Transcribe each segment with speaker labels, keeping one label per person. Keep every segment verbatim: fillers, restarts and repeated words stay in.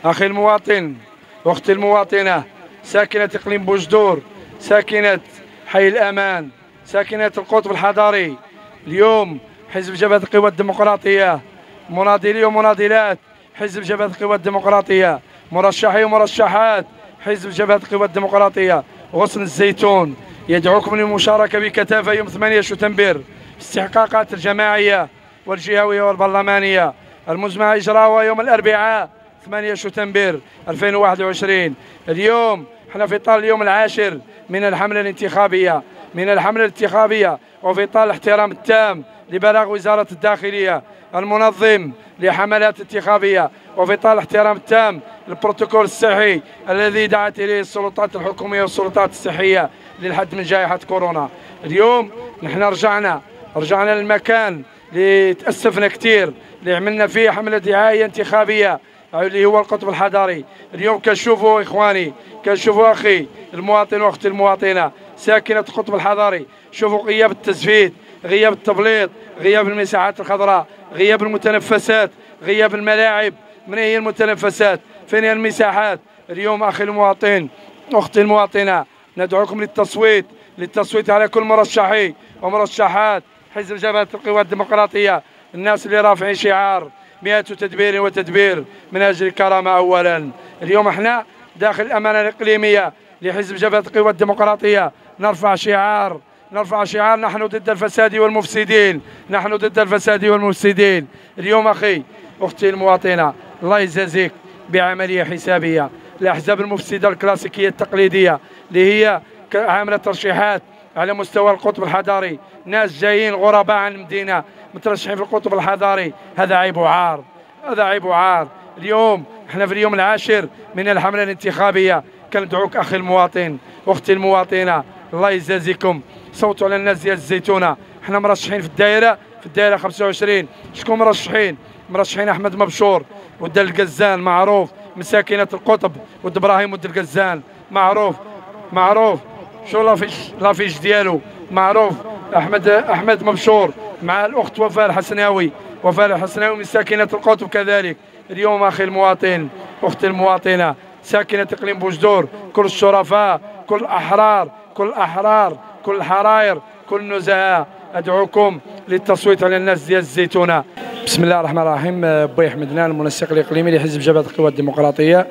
Speaker 1: أخي المواطن، أختي المواطنة، ساكنة إقليم بوجدور، ساكنة حي الأمان، ساكنة القطب الحضري. اليوم حزب جبهة القوى الديمقراطية، مناضلي ومناضلات حزب جبهة القوى الديمقراطية، مرشحي ومرشحات حزب جبهة القوى الديمقراطية غصن الزيتون، يدعوكم للمشاركة بكثافة يوم ثمانية شتنبر في الاستحقاقات الجماعية والجهوية والبرلمانية المزمع إجراؤها يوم الأربعاء ثمانية شتنبر ألفين وواحد وعشرين. اليوم احنا في إطار اليوم العاشر من الحملة الانتخابية من الحملة الانتخابية وفي إطار الاحترام التام لبلاغ وزارة الداخلية المنظم لحملات انتخابية، وفي إطار الاحترام التام للبروتوكول الصحي الذي دعت إليه السلطات الحكومية والسلطات الصحية للحد من جائحة كورونا. اليوم نحن رجعنا رجعنا للمكان اللي تأسفنا كثير اللي عملنا فيه حملة دعاية انتخابية اللي هو القطب الحضري. اليوم كنشوفوا إخواني، كنشوفوا أخي المواطن وأختي المواطنة ساكنة القطب الحضري، شوفوا غياب التزفيت، غياب التبليط، غياب المساحات الخضراء، غياب المتنفسات، غياب الملاعب. من هي المتنفسات؟ فين هي المساحات؟ اليوم أخي المواطن أختي المواطنة ندعوكم للتصويت للتصويت على كل مرشحي ومرشحات حزب جبهة القوى الديمقراطية، الناس اللي رافعين شعار مئة تدبير وتدبير من أجل الكرامة أولا. اليوم احنا داخل الأمانة الإقليمية لحزب جبهة القوى الديمقراطية نرفع شعار نرفع شعار نحن ضد الفساد والمفسدين، نحن ضد الفساد والمفسدين. اليوم أخي أختي المواطنة الله يجازيك بعملية حسابية. الأحزاب المفسدة الكلاسيكية التقليدية اللي هي عاملة ترشيحات على مستوى القطب الحضاري، ناس جايين غرباء عن المدينة مترشحين في القطب الحضاري، هذا عيب وعار، هذا عيب وعار. اليوم احنا في اليوم العاشر من الحملة الانتخابية، كندعوك أخي المواطن أختي المواطنة الله يجازيكم صوتوا على الناس ديال الزيتونة. احنا مرشحين في الدائرة في الدائرة خمسة وعشرين. شكون مرشحين؟ مرشحين أحمد مبشور ود القزان معروف من ساكنة القطب، ود إبراهيم ود القزان معروف معروف شو لافيش لافيش ديالو معروف احمد احمد مبشور مع الاخت وفاء الحسناوي وفاء الحسناوي من ساكنه القطب كذلك. اليوم اخي المواطن اختي المواطنه ساكنه اقليم بوجدور، كل الشرفاء كل الاحرار كل الاحرار كل الحراير كل النزهاء ادعوكم للتصويت على الناس ديال الزيتونه. بسم الله الرحمن الرحيم. بوي حمدنا المنسق الاقليمي لحزب جبهه القوى الديمقراطيه.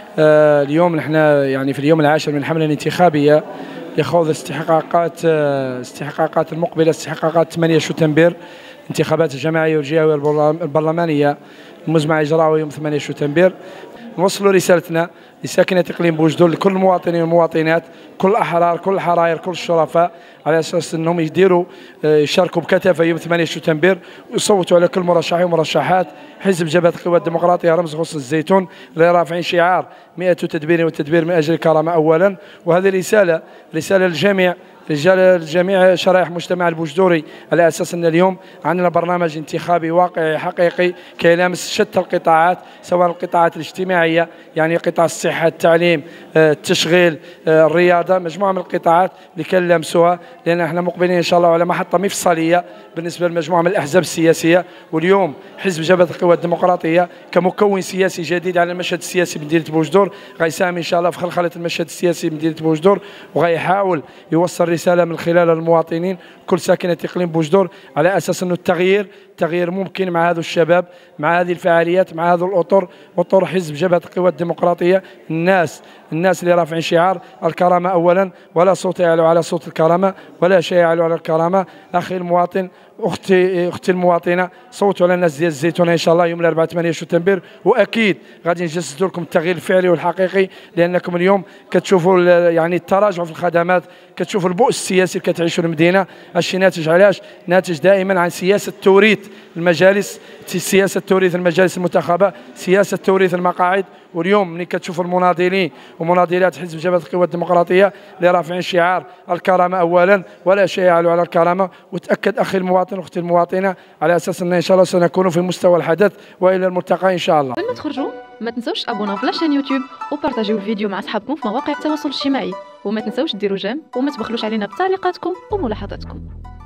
Speaker 1: آه اليوم نحن يعني في اليوم العاشر من الحمله الانتخابيه لخوض استحقاقات آه استحقاقات المقبله استحقاقات ثمانية شتنبر انتخابات الجماعيه والجهويه البرلمانيه المزمع اجراؤها يوم ثمانية شتنبر. نوصلوا رسالتنا لساكنة إقليم بوجدور لكل المواطنين والمواطنات كل الأحرار كل الحراير كل الشرفاء على أساس أنهم يديروا يشاركوا بكثافة يوم ثمانية شتنبر ويصوتوا على كل مرشحين ومرشحات حزب جبهة القوى الديمقراطية رمز غصن الزيتون اللي رافعين شعار مئة تدبير وتدبير من أجل الكرامة أولا. وهذه رسالة رسالة للجميع رجال جميع شرائح المجتمع البوجدوري على اساس ان اليوم عندنا برنامج انتخابي واقعي حقيقي كيلامس شتى القطاعات سواء القطاعات الاجتماعيه يعني قطاع الصحه التعليم التشغيل الرياضه مجموعه من القطاعات اللي كنلامسوها لان احنا مقبلين ان شاء الله على محطه مفصليه بالنسبه لمجموعه من الاحزاب السياسيه. واليوم حزب جبهه القوى الديمقراطيه كمكون سياسي جديد على المشهد السياسي بمدينه بوجدور غيساهم ان شاء الله في خلخله المشهد السياسي بمدينه بوجدور وغيحاول يوصل رسالة من خلال المواطنين كل ساكنة إقليم بوجدور على أساس أنه التغيير التغيير ممكن مع هذا الشباب مع هذه الفعاليات مع هذا الأطر أطر حزب جبهة القوى الديمقراطية. الناس الناس اللي رافعين شعار الكرامة أولا ولا صوت يعلو على صوت الكرامة ولا شيء يعلو على الكرامة. أخي المواطن اختي اختي المواطنه صوتوا على الناس ديال الزيتونه ان شاء الله يوم الاربعاء ثمانية شتنبر واكيد غادي نجسدوا لكم التغيير الفعلي والحقيقي لانكم اليوم كتشوفوا يعني التراجع في الخدمات كتشوفوا البؤس السياسي اللي كتعيشوا المدينه. هادشي ناتج علاش؟ ناتج دائما عن سياسه توريث المجالس سياسه توريث المجالس المنتخبه سياسه توريث المقاعد. واليوم ملي كتشوفوا المناضلين ومناضلات حزب جبهه القوى الديمقراطيه اللي رافعين شعار الكرامه اولا ولا شيء يعلو على الكرامه وتاكد اخي المواطن واختي المواطنه على اساس ان ان شاء الله سنكون في مستوى الحدث والى الملتقى ان شاء الله.
Speaker 2: قبل ما تخرجوا ما تنسوش تابوناو في لاشين يوتيوب وبارطاجيو الفيديو مع اصحابكم في مواقع التواصل الاجتماعي وما تنسوش ديروا جيم وما تبخلوش علينا بتعليقاتكم وملاحظاتكم.